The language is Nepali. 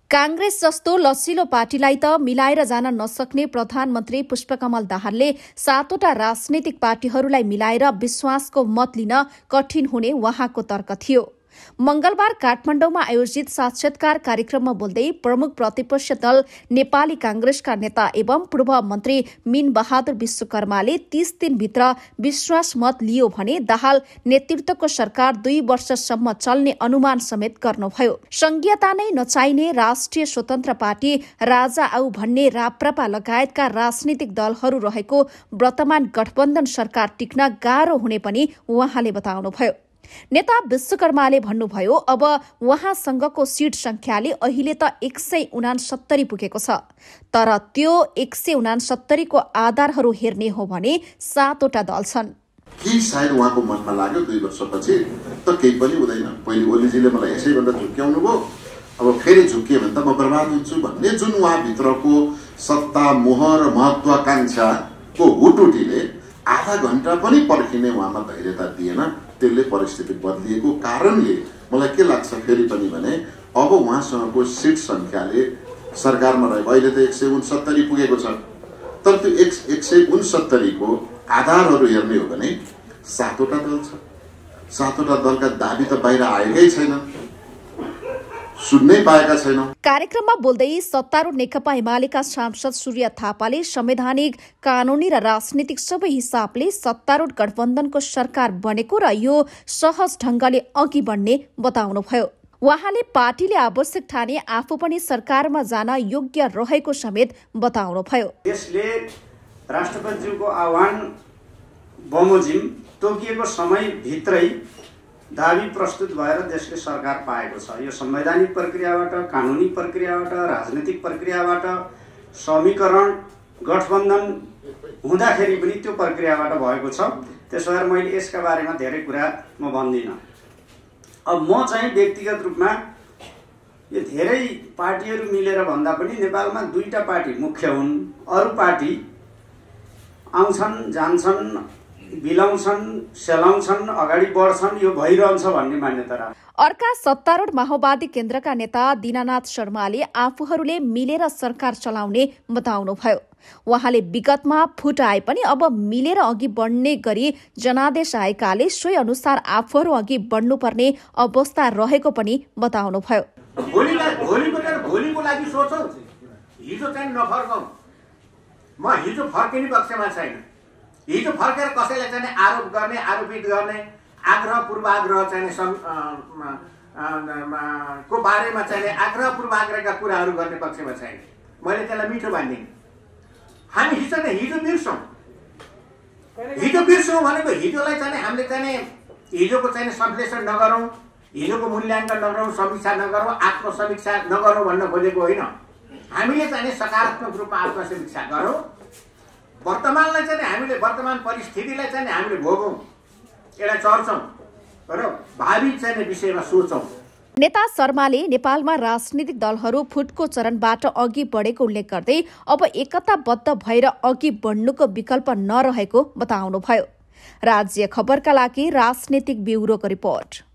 कांग्रेस जस्तो लसिलो पार्टीलाई त मिलाएर जान नसक्ने प्रधानमन्त्री पुष्पकमल दाहालले 7वटा राजनैतिक पार्टीहरूलाई मिलाएर विश्वासको मत लिन कठिन हुने उहाँको तर्क थियो। मंगलबार काठमाडौँमा आयोजित साक्षात्कार कार्यक्रममा बोल्दै प्रमुख प्रतिपक्ष दल नेपाली कांग्रेसका नेता एवं पूर्व मन्त्री मीन बहादुर विश्वकर्माले 30 दिनभित्र विश्वास मत लियो भने दाहाल नेतृत्वको सरकार 2 वर्षसम्म चल्ने अनुमान समेत गर्नुभयो। संघीयता नै नचाहिने राष्ट्रिय स्वतन्त्र पार्टी राजा आऊ भन्ने राप्रपा लगायतका राजनीतिक दलहरू रहेको वर्तमान गठबन्धन सरकार टिक्न गाह्रो हुने पनि उहाँले बताउनुभयो। नेता विश्वकर्माले भन्नुभयो, अब उहाँसँगको सीट संख्याले अहिले त 169 पुगेको छ, तर त्यो 169 को आधारहरू हेर्ने हो भने 7वटा दल छन्। के सायद उहाँको मनमा लाग्यो 2 वर्षपछि त केही पनि हुँदैन। पहिले ओलीजीले मलाई यसैभन्दा झुक्क्याउनु भयो, अब फेरि झुक्कियो भने त म बर्बाद हुन्छु भन्ने जुन उहाँभित्रको सत्ता मोह र महत्वाकांक्षाको हुटुटीले आधा घण्टा पनि पर्खिने उहाँमा धैर्यता दिएन। त्यसले परिस्थिति बदलिएको कारणले मलाई के लाग्छ फेरि पनि भने अब उहाँसँगको सीट संख्याले सरकारमा रहेको अहिले त 169 पुगेको छ, तर त्यो 169 को आधारहरू हेर्ने हो भने 7वटा दल छ। 7वटा दलका दाबी त बाहिर आएकै छैन, सुन्नै पाएका छैनौं। कार्यक्रममा बोल्दै सत्तारूढ नेकपा एमालेका सांसद सूर्य थापाले संवैधानिक, कानूनी र राजनीतिक सबै हिसाबले सत्तारूढ गठबन्धनको सरकार बनेको र यो सहज ढंगले अघि बढ्ने बताउनुभयो। उहाँले पार्टीले आवश्यक ठाने आफू पनि सरकारमा जान योग्य रहेको समेत बताउनुभयो। यसले राष्ट्रपतिज्यूको आह्वान बमोजिम तोकिएको समयभित्रै दाबी प्रस्तुत भएर देशले सरकार पाएको छ। यो संवैधानिक प्रक्रियाबाट, कानूनी प्रक्रियाबाट, राजनीतिक प्रक्रियाबाट, समीकरण गठबन्धन हुँदाखेरि पनि त्यो प्रक्रियाबाट भएको छ। त्यसो भएर मैले यसका बारेमा धेरै कुरा म भन्दिनँ। अब म चाहिँ व्यक्तिगत रूपमा यो धेरै पार्टीहरू मिलेर भन्दा पनि नेपालमा 2टा पार्टी मुख्य हुन्। अरू पार्टी आउँछन्, जान्छन्, बिलाउँछन्, सेलाउँछन्, अगाडि बढ्छन्, यो भइरहन्छ भन्ने मान्यता राख्छ। अर्का सत्तारूढ माओवादी केन्द्रका नेता दीनानाथ शर्माले आफूहरूले मिलेर सरकार चलाउने बताउनुभयो। उहाँले विगतमा फुट आए पनि अब मिलेर अघि बढ्ने गरी जनादेश आएकाले सोही अनुसार आफूहरू अघि बढ्नुपर्ने अवस्था रहेको पनि बताउनुभयो। भोलिको लागि सोचौं, हिजो चाहिँ नफर्कौं। म हिजो फर्किने पक्षमा छैन। हिजो फर्केर कसैलाई चाहिँ आरोप गर्ने, आरोपित गर्ने, आग्रह पूर्वाग्रह चाहिँ को बारेमा चाहिँ आग्रह पूर्वाग्रहका कुराहरू गर्ने पक्षमा छैन। मैले त्यसलाई मिठो भन्दिनँ। हामी हिजो बिर्सौँ भनेको हिजोलाई चाहिँ हामीले चाहिँ हिजोको चाहिँ संश्लेषण नगरौँ, हिजोको मूल्याङ्कन नगरौँ, समीक्षा नगरौँ, आत्मसमीक्षा नगरौँ भन्न खोजेको होइन। हामीले चाहिँ सकारात्मक रूपमा आत्मसमीक्षा गरौँ। वर्तमानलाई चाहिँ हामीले वर्तमान परिस्थितिलाई चाहिँ हामीले भोगौँ, यसलाई चर्चौँ र भावी चाहिँ विषयमा सोचौँ। नेता शर्माले नेपालमा राजनीतिक दलहरू फुटको चरणबाट अघि बढेको उल्लेख गर्दै अब एकताबद्ध भएर अघि बढ्नुको विकल्प नरहेको बताउनुभयो। राज्य खबरका लागि राजनीतिक ब्युरोको रिपोर्ट।